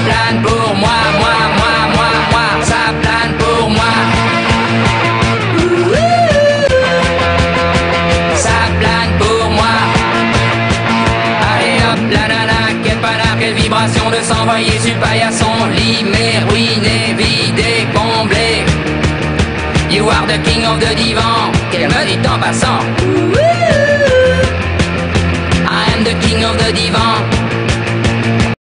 plane pour moi, ça plane pour moi. Ça plane pour moi. Allez hop, la nana, quelle panard, quelle vibration de s'envoyer sur paillasson. Limé, ruiné, vidé, comblé. You are the king of the divan, qu'elle me dit en passant. I am the king of the divan.